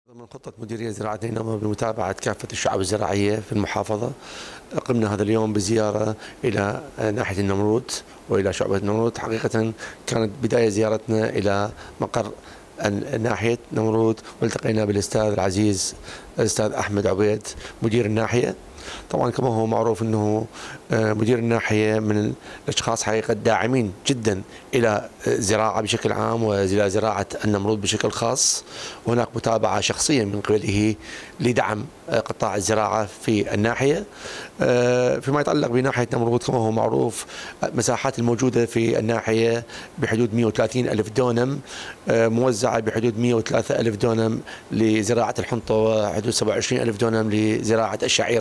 ضمن خطة مديرية زراعة نينوى بمتابعة كافة الشعب الزراعية في المحافظة، قمنا هذا اليوم بزيارة إلى ناحية النمرود وإلى شعبة النمرود. حقيقة كانت بداية زيارتنا إلى مقر ناحية نمرود، والتقينا بالأستاذ العزيز الأستاذ أحمد عبيد مدير الناحية. طبعا كما هو معروف أنه مدير الناحية من الأشخاص حقيقة الداعمين جدا إلى الزراعة بشكل عام وإلى زراعة النمرود بشكل خاص. وهناك متابعة شخصية من قبله لدعم قطاع الزراعة في الناحية. فيما يتعلق بناحية نمرود كما هو معروف، مساحات الموجودة في الناحية بحدود 130 ألف دونم، موزعة بحدود 103 ألف دونم لزراعة الحنطة وحدود 27 ألف دونم لزراعة الشعير.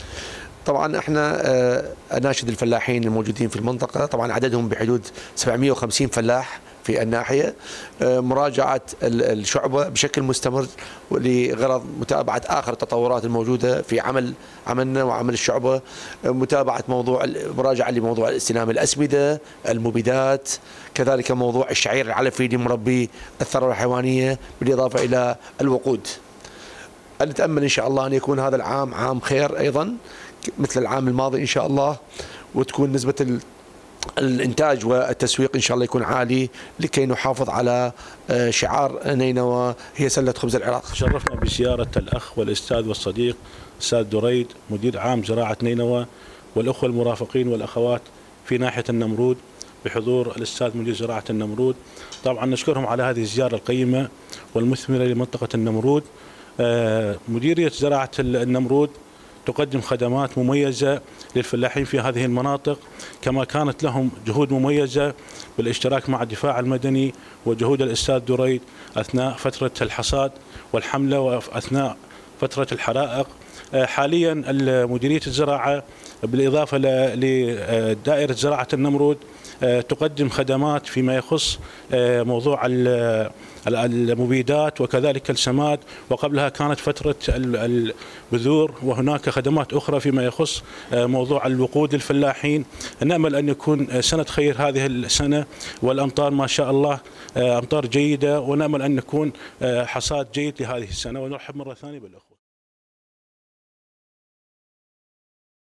طبعا احنا اناشد الفلاحين الموجودين في المنطقة، طبعا عددهم بحدود 750 فلاح في الناحية، مراجعة الشعبة بشكل مستمر لغرض متابعة آخر التطورات الموجودة في عملنا وعمل الشعبة، متابعة مراجعة لموضوع استلام الأسمدة، المبيدات، كذلك موضوع الشعير العلفي لمربي الثروة الحيوانية، بالإضافة إلى الوقود. نتأمل إن شاء الله أن يكون هذا العام عام خير أيضا مثل العام الماضي إن شاء الله، وتكون نسبة الإنتاج والتسويق إن شاء الله يكون عالي، لكي نحافظ على شعار نينوى هي سلة خبز العراق. شرفنا بزيارة الأخ والأستاذ والصديق أستاذ دريد مدير عام زراعة نينوى، والأخوة المرافقين والأخوات في ناحية النمرود بحضور الأستاذ مدير زراعة النمرود. طبعا نشكرهم على هذه الزيارة القيمة والمثمرة لمنطقة النمرود. مديرية زراعة النمرود تقدم خدمات مميزة للفلاحين في هذه المناطق، كما كانت لهم جهود مميزة بالاشتراك مع الدفاع المدني وجهود الأستاذ دريد أثناء فترة الحصاد والحملة وأثناء فترة الحرائق. حاليا مديرية الزراعة بالإضافة لدائرة زراعة النمرود تقدم خدمات فيما يخص موضوع المبيدات وكذلك السماد، وقبلها كانت فترة البذور، وهناك خدمات أخرى فيما يخص موضوع الوقود للفلاحين. نأمل أن يكون سنة خير هذه السنة، والأمطار ما شاء الله أمطار جيدة، ونأمل أن يكون حصاد جيد لهذه السنة. ونرحب مرة ثانية بالأخوة.